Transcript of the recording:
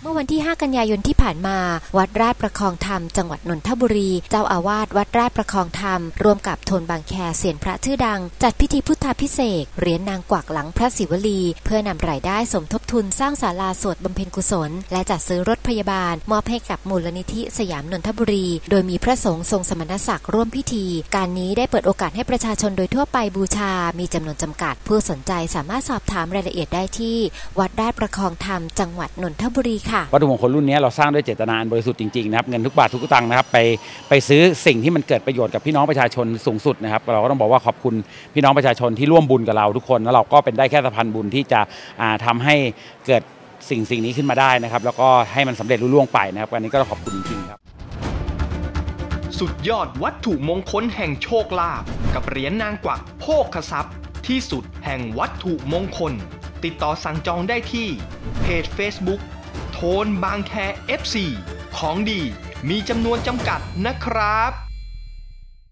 มื่อวันที่ 5 กันยายนที่ผ่านมาวัดราชประคองธรรมจังหวัดนนทบุรีเจ้าอาวาสวัดราชประคองธรรมร่วมกับโทนบางแคเสียนพระชื่อดังจัดพิธีพุทธาภิเษกเหรียญนางกวักหลังพระศิวลีเพื่อนำรายได้สมทบทุนสร้างศาลาสวดบำเพ็ญกุศลและจัดซื้อรถพยาบาลมอบให้กับมูลนิธิสยามนนทบุรีโดยมีพระสงฆ์ทรงสมณศักดิ์ร่วมพิธีการนี้ได้เปิดโอกาสให้ประชาชนโดยทั่วไปบูชามีจำนวนจำกัดผู้สนใจสามารถสอบถามรายละเอียดได้ที่วัดราชประคองธรรมจังหวัดนนทบุรีค่ะวัตถุมงคลรุ่นนี้เราสร้างด้วยเจตนาอันบริสุทธิ์จริงๆนะครับเงินทุกบาททุกสตางค์นะครับไปซื้อสิ่งที่มันเกิดประโยชน์กับพี่น้องประชาชนสูงสุดนะครับเราก็ต้องบอกว่าขอบคุณพี่น้องประชาชนที่ร่วมบุญกับเราทุกคนแล้วเราก็เป็นได้แค่สะพานบุญที่จะทำให้เกิดสิ่งนี้ขึ้นมาได้นะครับแล้วก็ให้มันสำเร็จรุ่ล่วงไปนะครับวันนี้ก็ขอบคุณจริงๆครับสุดยอดวัตถุมงคลแห่งโชคลาภกับเหรียญนางกวักโภคทรัพย์ที่สุดแห่งวัตถุมงคลติดต่อสั่งจองได้ที่เพจ Facebook โทนบางแค FC ของดีมีจำนวนจำกัดนะครับ